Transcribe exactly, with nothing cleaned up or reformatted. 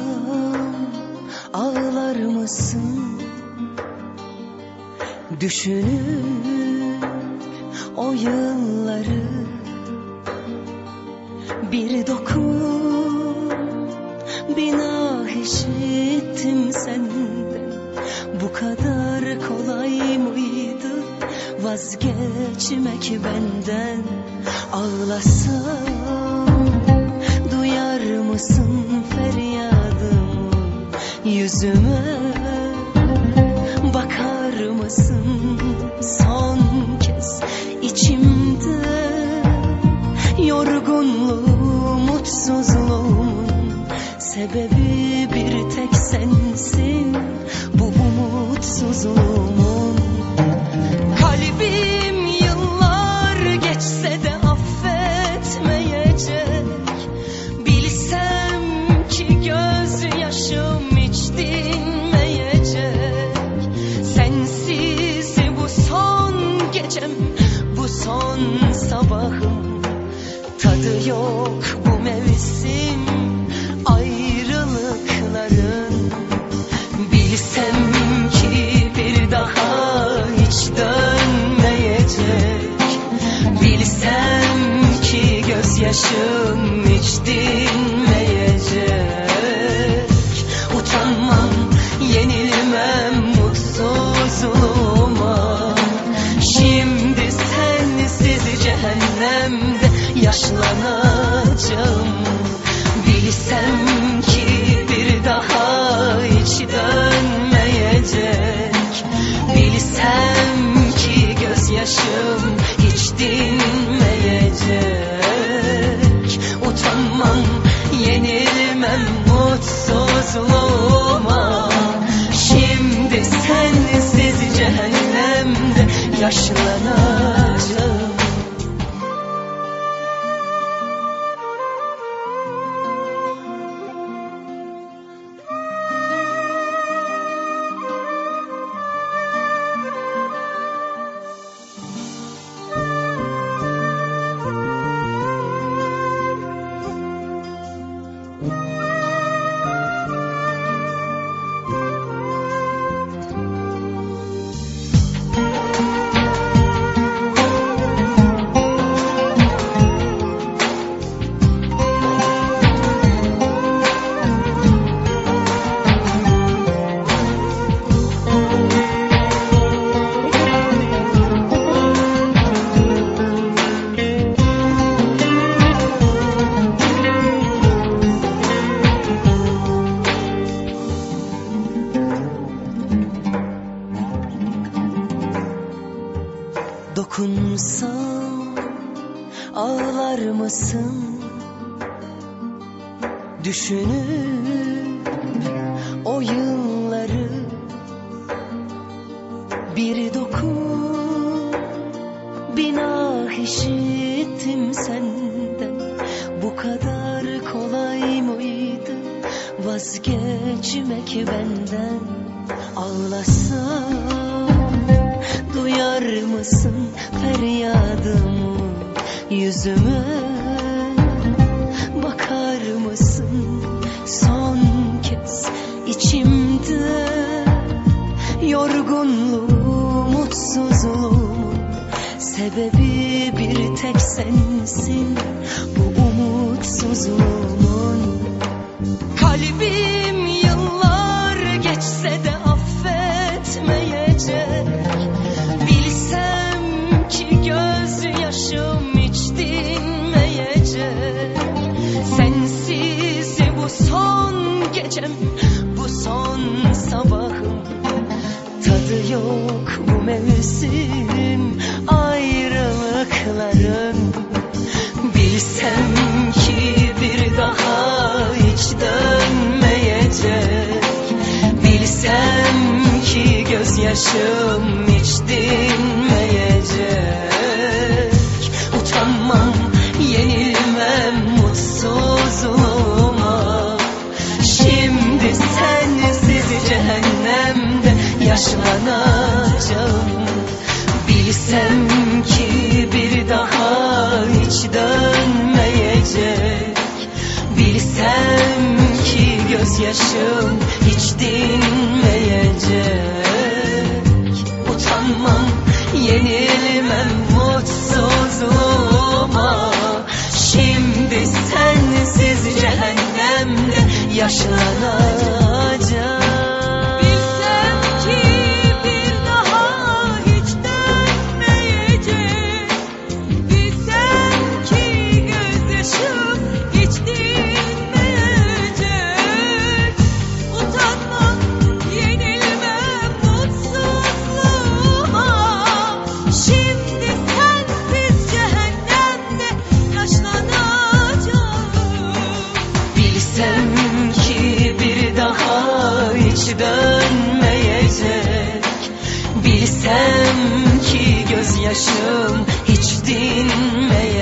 ağlar mısın? Düşünüp o yılları bir dokun, bir nah işittim senden. Bu kadar kolay mıydı vazgeçmek benden? Ağlasam duyar mısın feryadımı? Yüzüme bakar mısın son kez? İçimde yorgunluğum, mutsuzluğumun sebebi bir tek sensin. Bu umutsuzluğumun. Kalbim yıllar geçse de affetmeyecek. Bilsem ki gözyaşım hiç dinmeyecek. Sensiz bu son gecem, bu son sabahım. Tadı yok bu mevsim ayrılıkların. Bilsem ki bir daha hiç dönmeyecek. Bilsem ki gözyaşım hiç dinmeyecek. Utanmam, yenilmem mutsuzluğuma. Şimdi sensiz cehennemde yaşlanacağım. Bilsem ki bir daha hiç dönmeyecek. Bilsem ki gözyaşım hiç dinmeyecek. Utanmam, yenilmem mutsuzluğuma. Şimdi sensiz cehennemde yaşlanacağım. Dokunsam ağlar mısın? Düşünüp o yılları bir dokun, bir nah işittim senden. Bu kadar kolay mıydı vazgeçmek benden? Ağlasam duyar mısın feryadımı? Yüzüme bakar mısın son kez? İçimde yorgunluğum, mutsuzluğumun sebebi bir tek sensin. Bu umutsuzluğumun. Kalbim yıllar geçse de affetmeyecek. Bilsem ki gözyaşım hiç dinmeyecek. Sensiz bu son gecem, bu son sabahım. Tadı yok bu mevsim ayrılıkların. Bilsem ki bir daha hiç dönmeyecek. Bilsem ki gözyaşım hiç dinmeyecek. Utanmam, yenilmem mutsuzluğuma. Şimdi sensiz cehennemde yaşlanacağım. Bilsem ki bir daha hiç dönmeyecek. Bilsem ki göz gözyaşım hiç dinmeyecek. Utanmam, yenilmem mutsuzluğuma. Şimdi sensiz cehennemde yaşanacak. Bilsem ki bir daha hiç dönmeyecek. Bilsem ki gözyaşım hiç dinmeyecek. Utanmam, yenilmem mutsuzluğuma. Şimdi sensiz cehennemde yaşlanacağım. Bilsem ki bir daha hiç dönmeyecek. Bilsem ki gözyaşım hiç dinmeyecek.